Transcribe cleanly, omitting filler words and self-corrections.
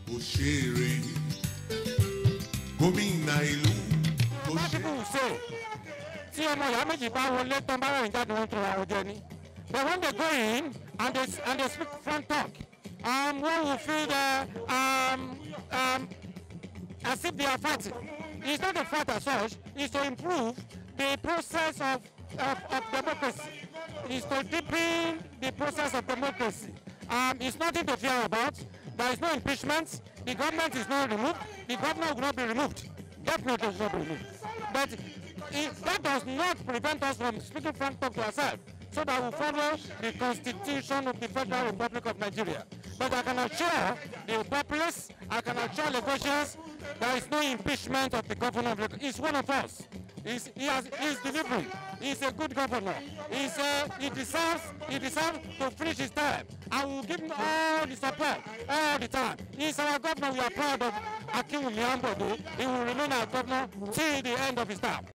Òṣèré gómìnà ìlú. What people will say, tí ọmọ ìyá méjì bá wọlé tán bá rìn jáde wọn tó ra ọjọ́ ni. But when they go in and they speak front talk, one will feel as if they are fighting. It's not a fight as such. It's to improve the process of democracy. It's to deepen the process of democracy. It's nothing to fear about. There is no impeachment. The government is not removed. The governor will not be removed. Definitely will not be removed. But that does not prevent us from speaking front talk to ourselves, so that we follow the Constitution of the Federal Republic of Nigeria. But I can assure the populace, I can assure Lagosians, there is no impeachment of the governor of Lagos. He's one of us. He's delivering. He's a good governor. He deserves to finish his term. And we'll give him all the support, all the time. He's our governor. We are proud of Ambode. He will remain our governor till the end of his term.